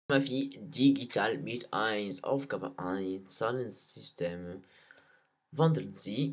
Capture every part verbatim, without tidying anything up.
في Digital mit eins, Aufgabe eins, Zahlensysteme. Wandeln Sie,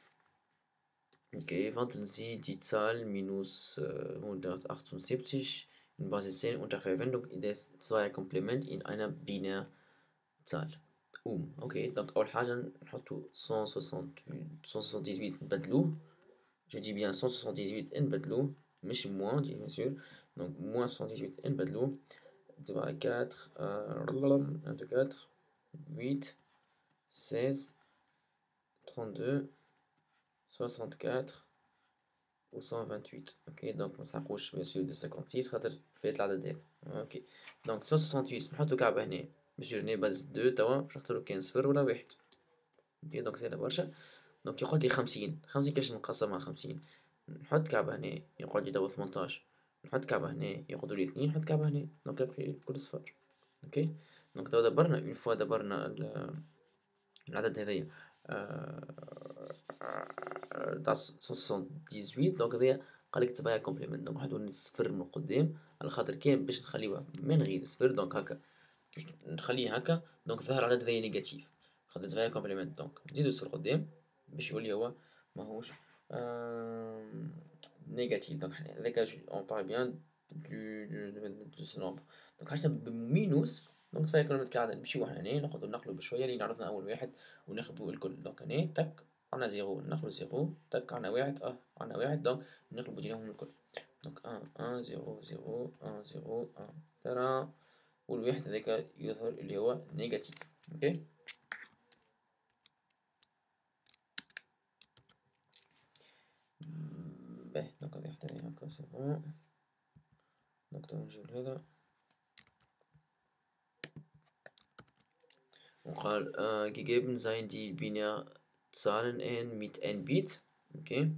okay, wandeln Sie die Zahl minus äh, hundertachtundsiebzig in Basis zehn unter Verwendung des Zweierkomplement in einer Binärzahl um. Okay, donc أول حاجة نحطو cent soixante-dix-huit نبدلوه. Je dis bien cent soixante-dix-huit نبدلوه مش moins bien sûr. Donc moins soixante-dix-huit نبدلوه divisé par quatre, euh, un, deux, quatre, huit, seize, trente-deux, soixante-quatre ou cent vingt-huit. Ok, donc on s'approche bien sûr de cinquante-six خاطر فات العدد هذا. Ok, donc cent soixante-huit نحطو كعبة هنا باش هنا باز deux توا باش نختارو كان صفر ولا واحد. ok donc سهلة برشا. donc يقعد لي خمسين خمسين كيفاش نقسمها خمسين نحط كعبة هنا يقعد لي توا ثمنتاش نحط كعبة هنا يقعدوا لي اثنين نحط كعبة هنا دونك يبقى كل صفر. اوكي دونك توا دبرنا اون فوا دبرنا العدد هذايا تاع مية وثمانية وستين دونك هذايا قالك تبعها كومبليمنت دونك نحطو الصفر من القدام على خاطر كان باش نخليوها من غير صفر دونك هكا كيف نخليه هكا دونك ظهر العدد هذايا نيجاتيف خاطر تبعها كومبليمنت دونك نزيدو صفر قدام باش يولي هو ماهوش نيجاتيف دونك هذاك اون بار بيان دو سو نومبر دونك حاجة بمينوس دونك تبعها كومبليمنت كالعادة نمشيو احنا هنا نقعدو نقلو بشوية لين عرفنا أول واحد ونخلبو الكل دونك هنا تك عنا زيرو نخلو زيرو تك عنا واحد اه عنا واحد دونك نخلبو ديناهم الكل دونك ان ان زيرو زيرو ان زيرو ان ترى والواحد هذاك يظهر اللي هو نيجاتيف. اوكي باهي دونك هذا حتى هكا سي بون دونك تو نجيو لهذا وقال äh, gegeben seien die Binärzahlen n mit n Bit, okay,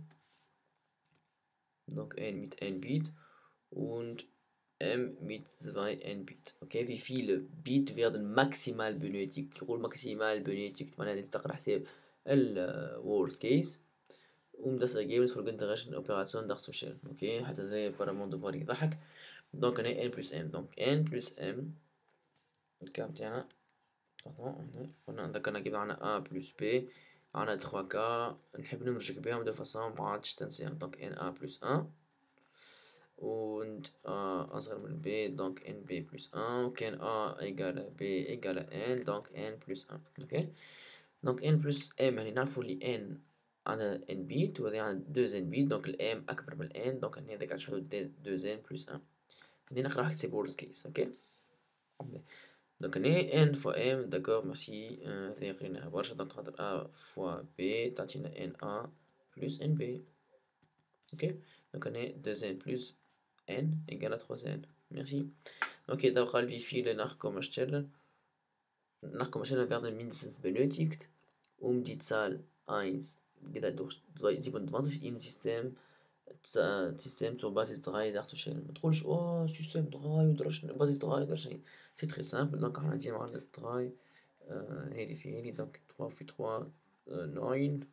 donc n mit n Bit und m mit zwei n Bit, okay, wie viele Bit werden maximal benötigt, يقول maximal benötigt معناها لازم تقرا حساب ال worst case um das Ergebnis folgenderischen Operation darzustellen, okay, حتى زي apparemment devoir يضحك donc هنا n plus m donc n plus m الكام تاعنا قلنا ذكرنا كيف عنا A plus B عنا trois K نحب نمرج بهم دو فاصون معادش تنسيهم دونك N A plus un und A أصغر من B donc N B plus un وكان A égale B égale N donc N plus un اوكي دونك N plus M يعني نعرفو لي N عندها N بيت وهذي عندها deux N بيت دونك ال M أكبر من ال N دونك هنا هذاك نحطو deux N plus un هنا نقرا حسب worst case اوكي donc هنا n fois m d'accord merci هذه قريناها برشا دونك خاطر a fois b تعطينا na plus nb اوكي donc هنا deux n plus n égale à trois n merci okay da قال wie viele Nachkommastellen Nachkommastellen werden mindestens benötigt um die Zahl eins geteilt durch siebenundzwanzig im System System zur Basis drei darzustellen ما تقولش اوه سيستم دراي ودرش بازيس دراي ودرش سي تري سامبل دونك راح نجي مع دراي هذي في هذي دونك trois في trois neuf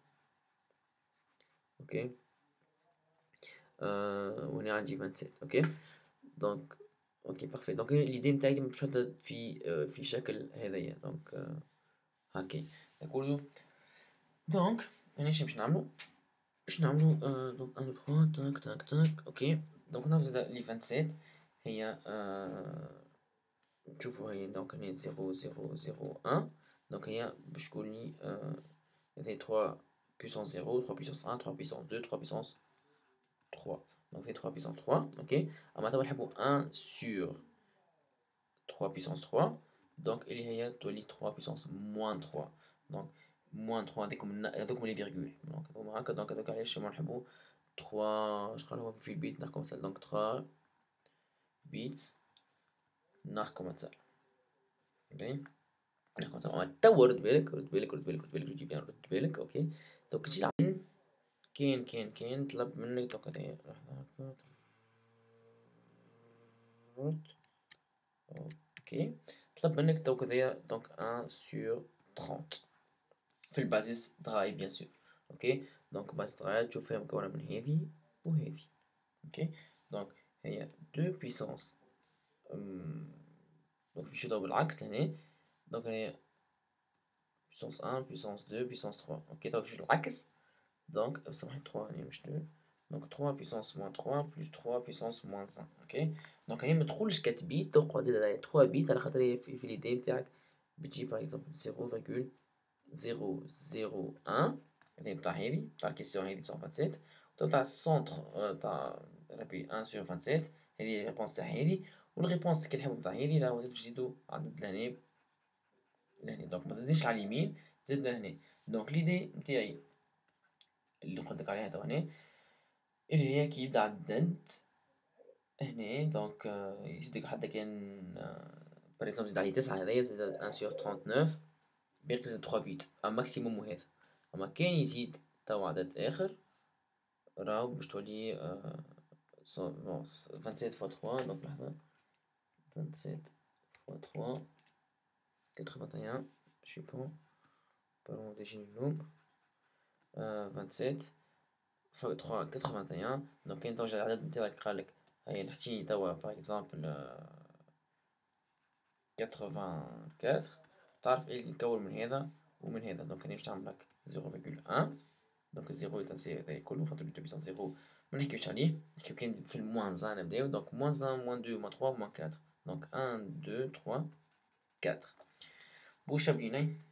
اوكي وهنا عندي vingt-sept اوكي دونك اوكي بارفي دونك ليدي نتاعي باش نحطها في في شكل هذايا دونك هاكي نقولو دونك هنا شنو باش نعملو باش نعملو دونك un trois تاك تاك تاك اوكي دونك ناخذ لي vingt-sept هي نشوفو هي دونك هنا zéro zéro zéro un دونك هي باش تكوني هذي trois puissance zéro trois puissance un trois puissance deux trois puissance trois donc c'est trois puissance trois اوكي اما توا نحبو un sur trois puissance trois donc اللي هي تولي trois puissance moins trois donc moins trois هذيكم هذوكم لي فيرغول دونك هذوما هكا دونك هذوك علاش ما نحبو trois شحال هو في البيت نحكم مثلا دونك trois bits نحكم مثلا اوكي نحكم مثلا توا رد بالك رد بالك رد بالك رد بالك رد بالك رد بالك اوكي دونك تجي تعمل كاين كاين كاين طلب منك دونك هذايا لحظة هكا اوكي طلب منك دونك هذايا دونك un sur trente في البازيس دراي بيان سور اوكي دونك باز دراي تشوف فيها مكونة من هذي وهذي اوكي دونك هي deux puissance دونك باش باش يضرب بالعكس لهنا، دونك هنايا puissance un puissance deux puissance trois. اوكي دونك باش العكس، دونك سامحني trois هنايا مش deux، دونك trois puissance moins trois plus trois puissance moins un. اوكي دونك هنايا متدخلش quatre بيت، تقعد على trois بيت على خاطر هي في ليدي نتاعك بتجي باغ اكزومبل zéro virgule zéro zéro un هذي نتاع هذي نتاع الكيسيون هذي مية وسبعة وستين، تاع السونتر تاع ربي واحد sur سبعة وعشرين هذي الريبونس تاع هذي، والريبونس كي نحبو تاع هذي راهو زاد باش نزيدو عدد لهنا لهنا، دونك ما زدناش على اليمين زدنا هنا. دونك ليدي نتاعي اللي قلتلك عليها توا هنا اللي هي كي يبدا عدد هنا، دونك يزيدك حتى كان باغ اكزومبل زيد عليه تسعة هذايا زاد واحد sur تسعة وثلاثين باقي زاد trois بيت ماكسيموم هذا، اما كان يزيد توا عدد اخر راهو باش تولي بون vingt-sept fois trois، دونك لحظة vingt-sept fois trois quatre-vingt-un، je suis con pas loin des génomes vingt-sept fois trois quatre-vingt-un، دونك كاين توا العدد نتاعك قالك هيا نحكي توا باغ اكزومبل quatre-vingt-quatre، تعرف اللي نكون من هذا ومن هذا، دونك انا باش نعملك zéro virgule un، دونك زيرو يتنسي هذا كله خاطر تو بيسون زيرو ما نحكيوش عليه، نحكيو كاين في الموان ان نبداو، دونك موان واحد موان اثنين موان ثلاثة موان أربعة، دونك واحد اثنين ثلاثة أربعة. بوشا بينا